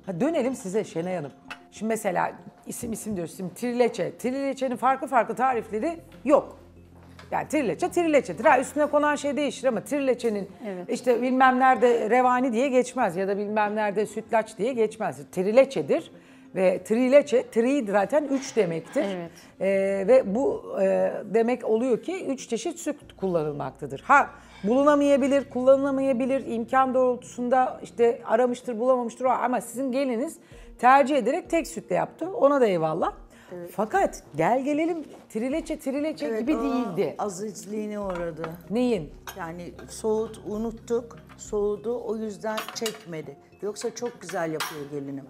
Ha, dönelim size Şenay Hanım. Şimdi mesela isim diyoruz. Şimdi trileçe. Trileçenin farklı farklı tarifleri yok. Yani trileçe trileçedir. Ha, üstüne konan şey değişir ama trileçenin işte bilmem nerede revani diye geçmez ya da bilmem nerede sütlaç diye geçmez. Trileçedir ve trileçe, tri zaten 3 demektir. Evet. Ve bu demek oluyor ki 3 çeşit süt kullanılmaktadır. Ha bulunamayabilir, kullanılamayabilir, imkan doğrultusunda işte aramıştır, bulamamıştır ama sizin geliniz tercih ederek tek sütle yaptı. Ona da eyvallah. Evet. Fakat gelelim trileçe Evet, gibi değildi. Azizliğine uğradı. Neyin? Yani unuttuk, soğudu, o yüzden çekmedi. Yoksa çok güzel yapıyor gelinim.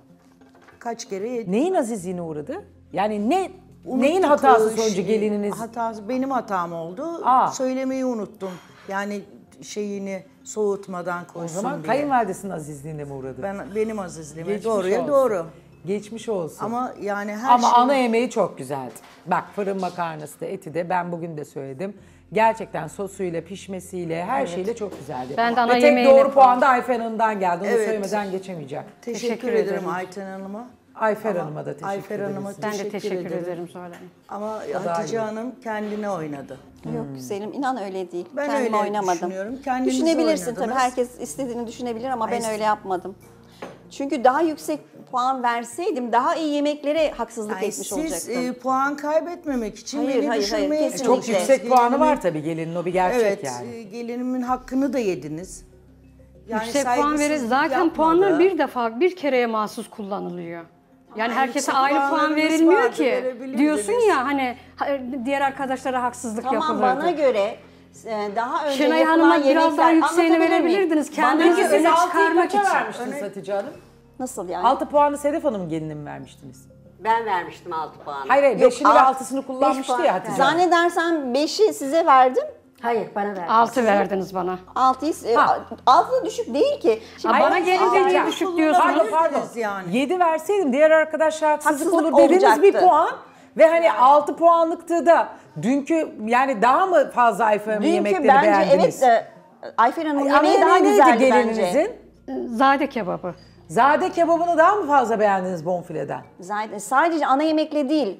Kaç kere yedim. Neyin azizliğine uğradı? Yani neyin Unuttuk hatası o sonucu işi. gelininiz? Hatası benim hatam oldu. Söylemeyi unuttum. Yani şeyini soğutmadan O koysun zaman diye. kayınvalidesinin azizliğine mi uğradı? Benim azizliğime Geçmiş doğruya olsun. doğru. Geçmiş olsun. Ama yani her Ama şey... ana yemeği çok güzeldi. Bak fırın makarnası da eti de ben bugün de söyledim. Gerçekten sosuyla, pişmesiyle, her şeyle çok güzeldi. Ben de ana Ve tek yemeğine doğru puan da Ayfer Hanım'dan geldi. Onu Evet. söylemeden geçemeyeceğim. Teşekkür Teşekkür ederim ederim. Ayten Hanım'a. Ayfer Hanım'a da teşekkür Ayfer ederiz. Hanım'a Ben de teşekkür ederim Zuhal Hanım. Ama daha Hatice iyi. Hanım kendine oynadı. Yok güzelim, inan öyle değil. Ben Kendime öyle oynamadım. düşünüyorum. Kendinizi Düşünebilirsin tabii, oynadınız. herkes istediğini düşünebilir ama ben öyle yapmadım. Çünkü daha yüksek puan verseydim daha iyi yemeklere haksızlık Yani etmiş siz olacaktım. puan kaybetmemek için Hayır, beni hayır, düşürmeye hayır, kesinlikle. Çok çalıştınız. yüksek puanı Gelinimin- var tabii gelinin, o bir gerçek Evet, yani. gelinimin hakkını da yediniz. Yani Yüksek puan verir. saygısızlık Zaten yapmadı. puanlar bir kereye mahsus kullanılıyor. Yani herkese yüksek aynı puan puanlarınız verilmiyor vardı, ki. verebilirdiniz. Diyorsun ya hani diğer arkadaşlara haksızlık Tamam, yapılırdı. bana göre daha önce Şenay yapılan Hanım'a biraz daha yemekler... yükseğini Anlatabilir miyim? verebilirdiniz. Bana Kendinizi göre- Siz öne 6'yı çıkarmak kaça için. vermiştiniz Hatice Hanım? Nasıl yani? 6 puanı Sedef Hanım'ın gelinine mi vermiştiniz? Ben vermiştim 6 puanı. Hayır, Yok, 5'ini ve 6'sını kullanmıştı puan. ya Hatice Hanım. Zannedersem 5'i size verdim. Hayır bana verdin. 6 verdiniz bana. 6'yı... Ha. 6 da düşük değil ki. Şimdi Bana gelince niye düşük diyorsunuz? Pardon. Yani. 7 verseydim diğer arkadaşlar haksızlık Haksızlık olur dediniz bir olacaktı. puan. Ve hani 6 puanlıktı da dünkü yani daha mı fazla Ayfer Hanım'ın Dünkü yemekleri bence beğendiniz? Ayfer Hanım'ın Ana yemeği daha yemeği neydi güzeldi bence. gelininizin? Zade kebabı. Zade kebabını daha mı fazla beğendiniz bonfileden? Zaten sadece ana yemekle değil.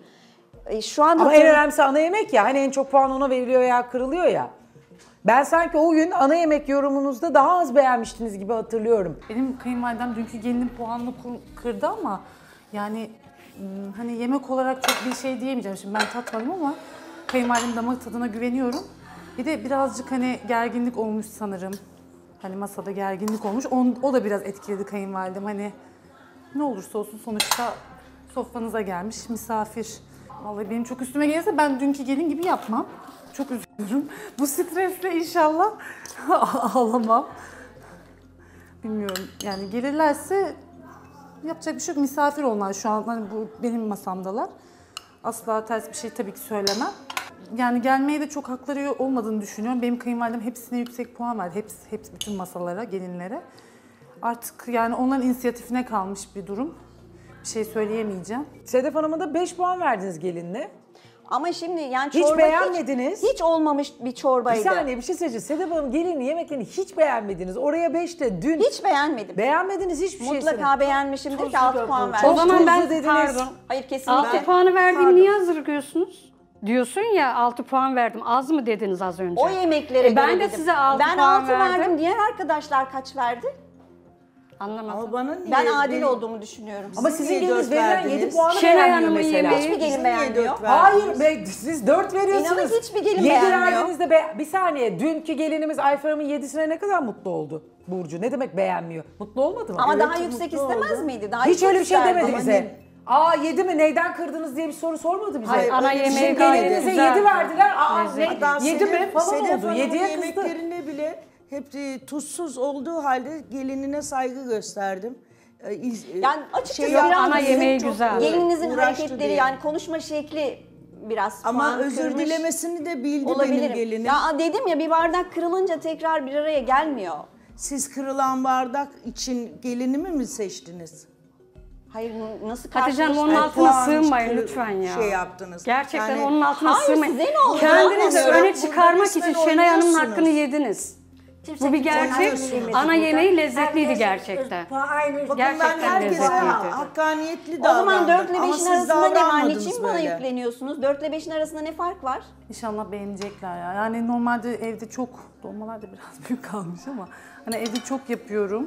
Şu an Ama en önemlisi ana yemek ya. Hani en çok puan ona veriliyor veya kırılıyor ya. Ben sanki o gün ana yemek yorumunuzda daha az beğenmiştiniz gibi hatırlıyorum. Benim kayınvalidem dünkü gelinim puanını kırdı ama yani hani yemek olarak çok bir şey diyemeyeceğim. Şimdi ben tatmadım ama kayınvalidemin damak tadına güveniyorum. Bir de birazcık hani gerginlik olmuş sanırım. Hani masada gerginlik olmuş. O da biraz etkiledi kayınvalidem. Hani ne olursa olsun sonuçta sofranıza gelmiş misafir. Vallahi benim çok üstüme gelirse ben dünkü gelin gibi yapmam. Çok üzülürüm. Bu stresle inşallah ağlamam. Bilmiyorum yani gelirlerse yapacak bir şey yok. Misafir onlar şu an hani bu benim masamdalar. Asla ters bir şey tabii ki söylemem. Yani gelmeye de çok hakları olmadığını düşünüyorum. Benim kayınvalidem hepsine yüksek puan verdi. Hepsi bütün masalara, gelinlere. Artık yani onların inisiyatifine kalmış bir durum. Bir şey söyleyemeyeceğim. Sedef Hanım'a da 5 puan verdiniz gelinle. Ama şimdi yani Hiç çorba beğenmediniz. hiç olmamış bir Bir çorbaydı. saniye bir şey söyleyeceğim. Sedef Hanım gelinin yemeklerini hiç beğenmediniz. Oraya 5'te dün Hiç beğenmedim. beğenmediniz hiçbir şey. Mutlaka beğenmişimdir ki 6 puan O verdim. zaman ben dediniz. pardon. Hayır 6 kesinlikle. puanı verdiğimi niye hazırlıyorsunuz? Diyorsun ya 6 puan verdim. Az mı dediniz az önce? O yemeklere ben göre de dedim. size 6 ben puan 6 verdim. Diğer arkadaşlar kaç verdi? Anlamadım. Ama bana niye? Ben adil benim- olduğumu düşünüyorum. Ama Siz sizin niye geliniz dört verilen 7 verdiniz? puanı Şenay beğenmiyor Hanım'ın mesela. yemeği- Hiçbir gelin Siz niye beğenmiyor. dört verdiniz? Hayır siz 4 veriyorsunuz. İnanın hiçbir gelin 7 beğenmiyor. verdiğinizde bir saniye dünkü gelinimiz Ayfer Hanım'ın 7'sine ne kadar mutlu oldu Burcu? Ne demek beğenmiyor? Mutlu olmadı mı? Ama Evet, daha çok yüksek mutlu istemez oldu. miydi? Daha Hiç yüksek öyle bir şey isterdi. demedi Ama bize. ne- Aa 7 mi neyden kırdınız diye bir soru sormadı bize. Hayır, Ana öyle bir yemeği şey gayet demedi. Gelinize güzel. 7 verdiler. Aa Lezzetli. Hatta 7 mi falan Sedef oldu. Hanım'ın 7'ye kızdı. yemeklerine bile hep tuzsuz olduğu halde gelinine saygı gösterdim. Yani açıkçası Şey, biraz ana sizin yemeği çok- güzel. Gelininizin Uğraştı hareketleri diye. yani konuşma şekli biraz Ama puan özür kırmış dilemesini de bildi benim olabilirim. gelinim. Ya dedim ya bir bardak kırılınca tekrar bir araya gelmiyor. Siz kırılan bardak için gelinimi mi seçtiniz? Hayır nasıl Hatice Hanım onun karşılaştınız? altına puan sığınmayın kırı- lütfen ya. şey yaptınız. Gerçekten Yani- onun altına Hayır, sığmayın. size ne oldu? Kendinizi Anlamıyorum. öne çıkarmak Burada için resmen Şenay Hanım'ın oynuyorsunuz. hakkını yediniz. Bu bir gerçek. Ana yemeği lezzetliydi gerçekten. Bakın ben Gerçekten herkese lezzetliydi. hakkaniyetli O zaman davrandım. 4 ile Ama 5'in siz arasında ne var? davranmadınız Niçin bana böyle. yükleniyorsunuz? 4 ile 5'in arasında ne fark var? İnşallah beğenecekler ya. Yani normalde evde çok, dolmalar da biraz büyük kalmış ama hani evde çok yapıyorum.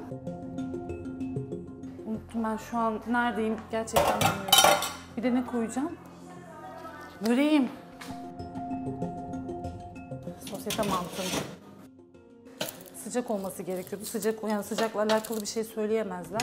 Unuttum ben şu an neredeyim gerçekten bilmiyorum. Bir de ne koyacağım? Böreğim. Sosyete mantım. Sıcak olması gerekiyordu. Yani sıcakla alakalı bir şey söyleyemezler.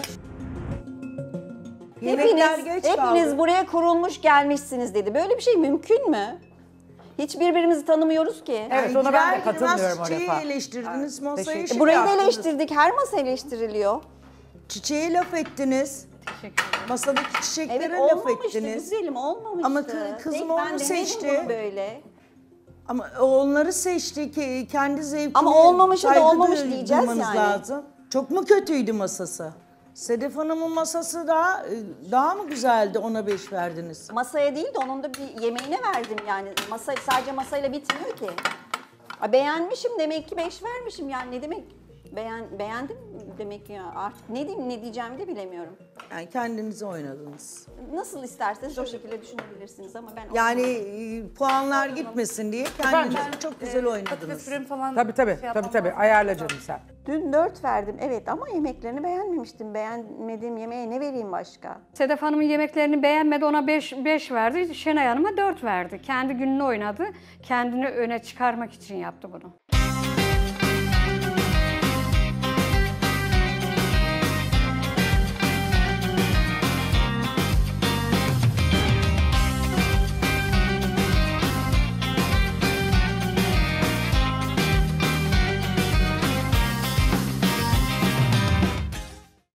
Yemekler geç Hepiniz kaldı. buraya kurulmuş gelmişsiniz dedi. Böyle bir şey mümkün mü? Hiç birbirimizi tanımıyoruz ki. Evet, ona ben de Girer katılmıyorum girmez o çiçeği lafa. eleştirdiniz, masayı teşekkür- şey Burayı da yaptınız. eleştirdik. Her masa eleştiriliyor. Çiçeğe laf ettiniz. Masadaki çiçeklere Evet laf olmamıştı ettiniz. güzelim olmamıştı. Ama kızım Tek onu ben denedim seçti. bunu böyle. Ama onları seçti ki kendi zevkine Ama olmamışı da saygı olmamış diyeceğiz duymanız yani. lazım. Çok mu kötüydü masası? Sedef Hanım'ın masası daha mı güzeldi, ona 5 verdiniz? Masaya değil de onun da bir yemeğine verdim yani. Sadece masayla bitmiyor ki. Beğenmişim demek ki 5 vermişim yani ne demek? Beğendim demek ya. Artık ne diyeyim ne diyeceğimi de bilemiyorum. Yani kendinizi oynadınız. Nasıl isterseniz o şekilde düşünebilirsiniz ama ben Yani puanlar gitmesin diye kendinizi çok güzel Patates oynadınız. püremi falan Tabii şey yapmam tabii lazım. ayarla canım sen. dün 4 verdim evet ama yemeklerini beğenmemiştim. Beğenmediğim yemeğe ne vereyim başka? Sedef Hanım'ın yemeklerini beğenmedi, ona 5 verdi. Şenay Hanım'a 4 verdi. Kendi gününü oynadı. Kendini öne çıkarmak için yaptı bunu.